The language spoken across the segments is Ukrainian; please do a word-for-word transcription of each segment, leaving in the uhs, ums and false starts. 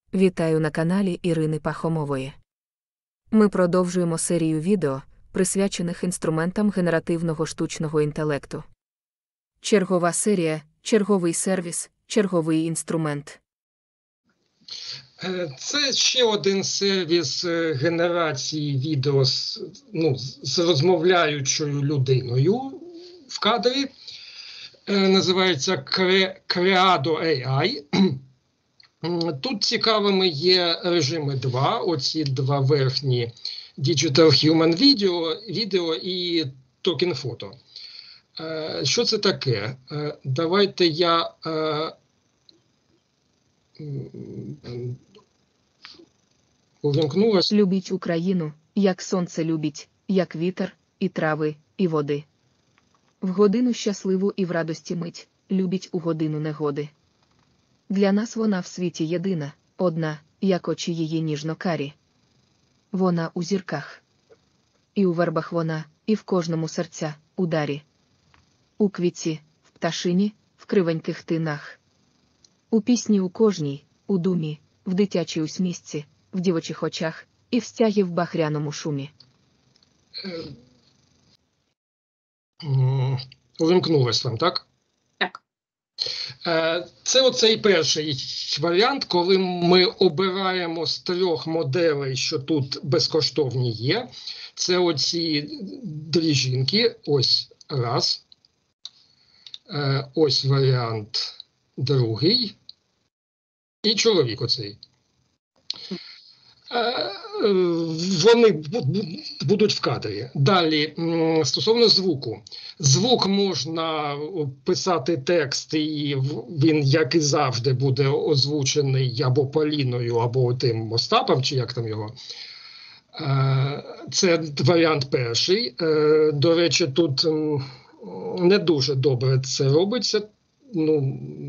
Вітаю на каналі Ірини Пахомової. Ми продовжуємо серію відео, присвячених інструментам генеративного штучного інтелекту. Чергова серія, черговий сервіс, черговий інструмент. Це ще один сервіс генерації відео з, ну, з розмовляючою людиною в кадрі. Називається Creado ей ай. Тут цікавими є режими два, оці два верхні Digital Human Video, Video і Talking Photo. Що це таке? Давайте я увімкнулась. Любіть Україну, як сонце любіть, як вітер, і трави, і води. В годину щасливу і в радості мить, любіть у годину негоди. Для нас вона в світі єдина, одна, як очі її ніжно-карі. Вона у зірках. І у вербах вона, і в кожному серця, ударі. У квітці, в пташині, в кривеньких тинах. У пісні у кожній, у думі, в дитячій усмішці, в дівочих очах, і в стягі в бахряному шумі. Увімкнулась вам, так? Так. Це оцей перший варіант, коли ми обираємо з трьох моделей, що тут безкоштовні є. Це оці дві жінки, ось раз. Ось варіант другий. І чоловік оцей. Вони будуть в кадрі. Далі, стосовно звуку. Звук можна писати текст, і він, як і завжди, буде озвучений або Поліною, або тим Остапом, чи як там його. Це варіант перший. До речі, тут не дуже добре це робиться. Ну,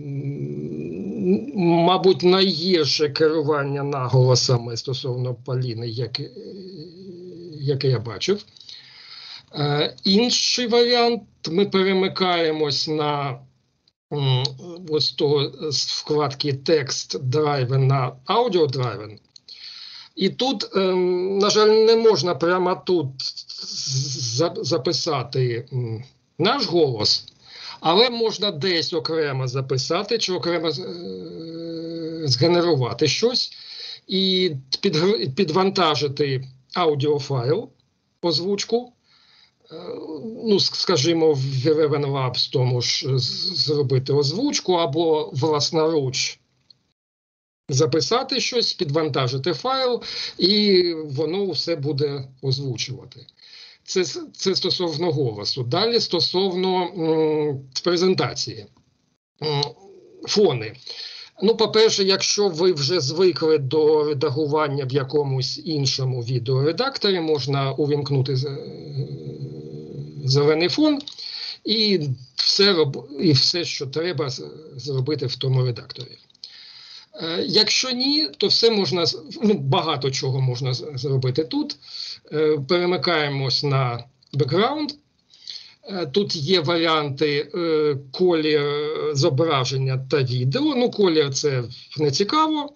мабуть, найгірше керування наголосами стосовно Поліни, яке, яке я бачив. Е, інший варіант, ми перемикаємось на м, ось того з вкладки текст драйвен на аудіо драйвен. І тут, е, на жаль, не можна прямо тут за, записати м, наш голос. Але можна десь окремо записати, чи окремо згенерувати щось і під, підвантажити аудіофайл, озвучку, ну, скажімо, в Eleven Labs тому ж зробити озвучку, або власноруч записати щось, підвантажити файл, і воно все буде озвучувати. Це, це стосовно голосу. Далі стосовно м, презентації. М, фони. Ну, по-перше, якщо ви вже звикли до редагування в якомусь іншому відеоредакторі, можна увімкнути зелений фон і все, і все, що треба, зробити в тому редакторі. Якщо ні, то все можна, ну, багато чого можна зробити тут. Перемикаємось на бекграунд. Тут є варіанти колір зображення та відео. Ну, колір – це не цікаво.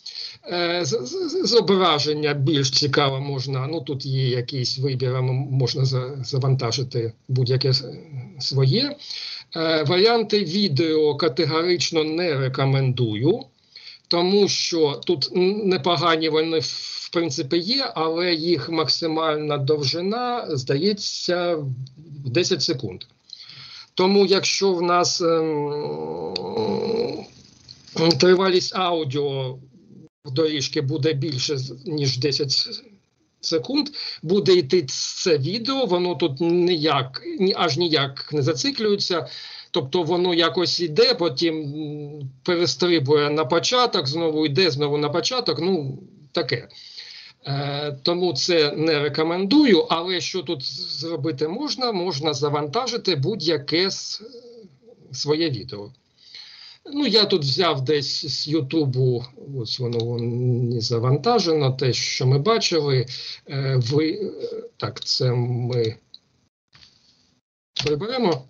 Зображення більш цікаво можна, ну, тут є якийсь вибір, можна завантажити будь-яке своє. Варіанти відео категорично не рекомендую. Тому що тут непогані вони, в принципі, є, але їх максимальна довжина, здається, в десять секунд. Тому якщо в нас ем, тривалість аудіо в доріжки буде більше, ніж десять секунд, буде йти це відео, воно тут ніяк, аж ніяк не зациклюється. Тобто воно якось йде, потім перестрибує на початок, знову йде, знову на початок, ну, таке. Е, тому це не рекомендую, але що тут зробити можна? Можна завантажити будь-яке своє відео. Ну, я тут взяв десь з Ютубу, ось воно не завантажено, те, що ми бачили. Е, ви, так, це ми приберемо.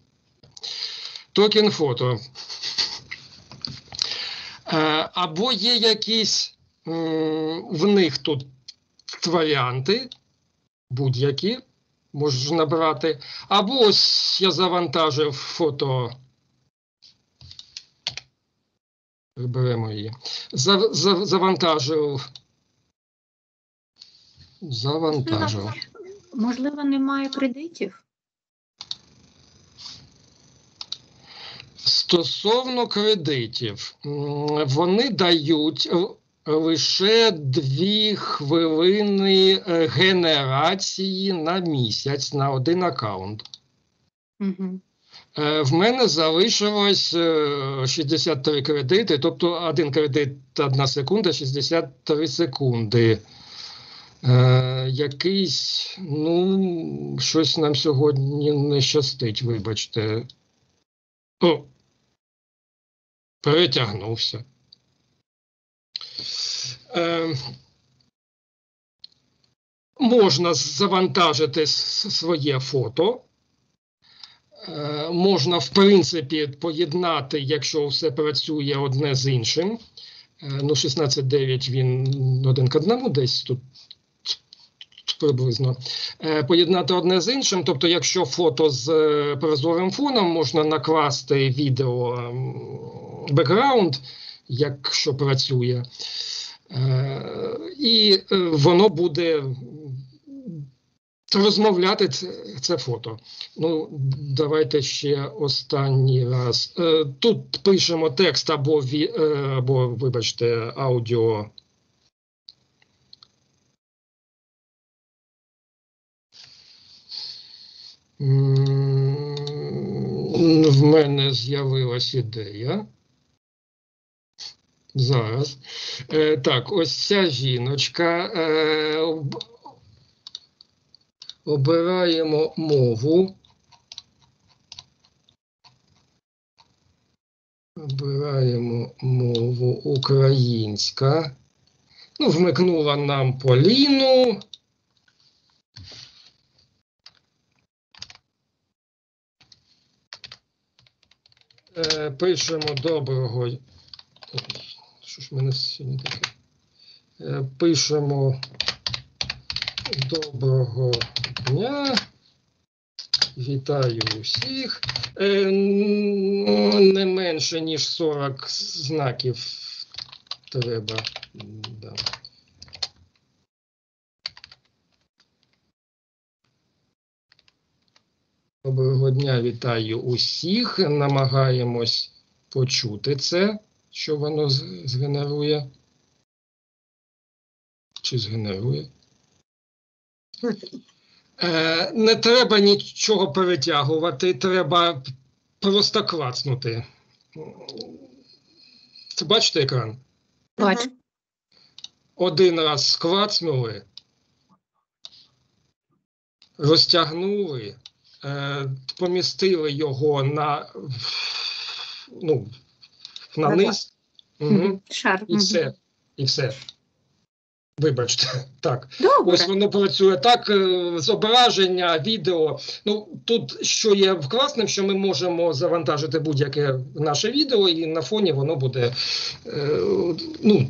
Talking Photo. Або є якісь В них тут варіанти, будь-які можна брати. Або ось я завантажив фото. Беремо її. Завантажив. Завантажив. Можливо, немає кредитів? Стосовно кредитів, вони дають лише дві хвилини генерації на місяць на один аккаунт. Угу. В мене залишилось шістдесят три кредити, тобто один кредит одна секунда, шістдесят три секунди. Е, якийсь, ну, щось нам сьогодні не щастить, вибачте. О, перетягнувся. Е, можна завантажити своє фото. Е, можна, в принципі, поєднати, якщо все працює одне з іншим. Е, ну, шістнадцять дев'ять він один к одному десь тут приблизно. Е, поєднати одне з іншим, тобто, якщо фото з е, прозорим фоном, можна накласти відео е, бекграунд, якщо працює. Е, і е, воно буде розмовляти це, це фото. Ну, давайте ще останній раз. Е, тут пишемо текст або, ві, е, або вибачте, аудіо. В мене з'явилась ідея. Зараз. Е, так, ось ця жіночка. Е, обираємо мову. Обираємо мову українська. Ну, вмикнула нам Поліну. Е, пишемо доброго. Що ж в мене сьогодні таке? Е, пишемо доброго дня. Вітаю усіх. Е, не менше, ніж сорок знаків треба. Да. Доброго дня, вітаю усіх. Намагаємось почути це, що воно згенерує. Чи згенерує? Е, не треба нічого перетягувати, треба просто клацнути. Це бачите екран? Бачу. Один раз клацнули, розтягнули, е, помістили його на, ну, на низ. Угу. Шар. І все. І все. Вибачте, так. Добре. Ось воно працює так, зображення, відео. Ну, тут що є класним, що ми можемо завантажити будь-яке наше відео, і на фоні воно буде, е, ну,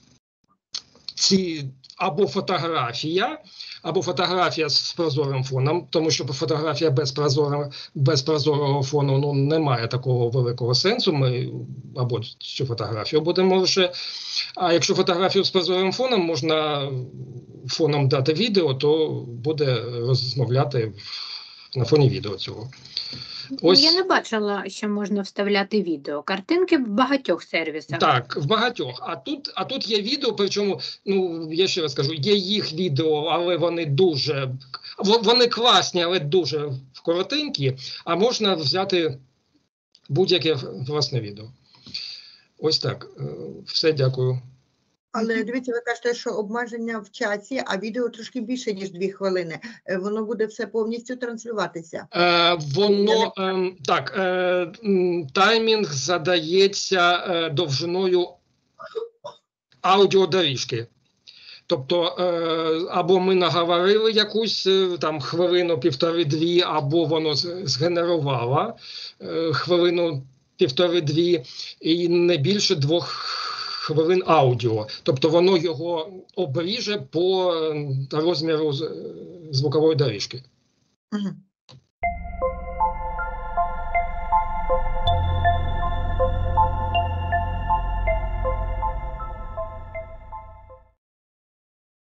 ці або фотографія, або фотографія з прозорим фоном, тому що фотографія без прозорого, без прозорого фону, ну, немає такого великого сенсу. Ми або цю фотографію будемо лише. А якщо фотографію з прозорим фоном, можна фоном дати відео, то буде розмовляти на фоні відео цього. Ось. Я не бачила, що можна вставляти відео. Картинки в багатьох сервісах. Так, в багатьох. А тут, а тут є відео, причому, ну, я ще раз кажу, є їх відео, але вони дуже, вони класні, але дуже коротенькі, а можна взяти будь-яке власне відео. Ось так. Все, дякую. Але дивіться, ви кажете, що обмеження в часі, а відео трошки більше, ніж дві хвилини. Воно буде все повністю транслюватися? Е, воно, е, так, е, таймінг задається е, довжиною аудіодоріжки. Тобто, е, або ми наговорили якусь там хвилину, півтори-дві, або воно згенерувало е, хвилину, півтори-дві, і не більше двох хвилин аудіо. Тобто воно його обріже по розміру звукової доріжки. Мгм.